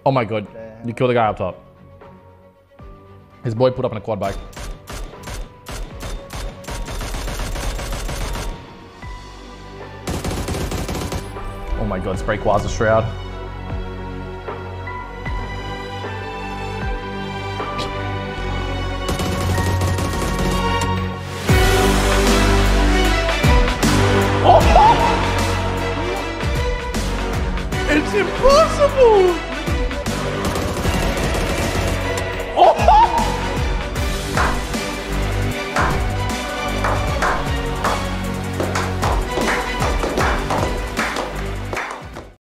Oh my god. You killed the guy up top. His boy put up in a quad bike. Oh my god, spray Quasar Shroud. Oh! It's impossible!